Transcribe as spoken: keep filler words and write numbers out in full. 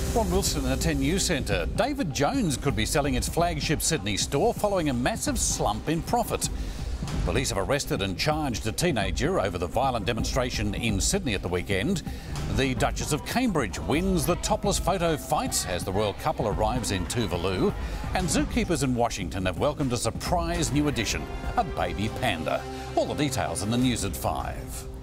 Ron Wilson in the ten News Centre. David Jones could be selling its flagship Sydney store following a massive slump in profit. Police have arrested and charged a teenager over the violent demonstration in Sydney at the weekend. The Duchess of Cambridge wins the topless photo fight as the royal couple arrives in Tuvalu. And zookeepers in Washington have welcomed a surprise new addition, a baby panda. All the details in the news at five.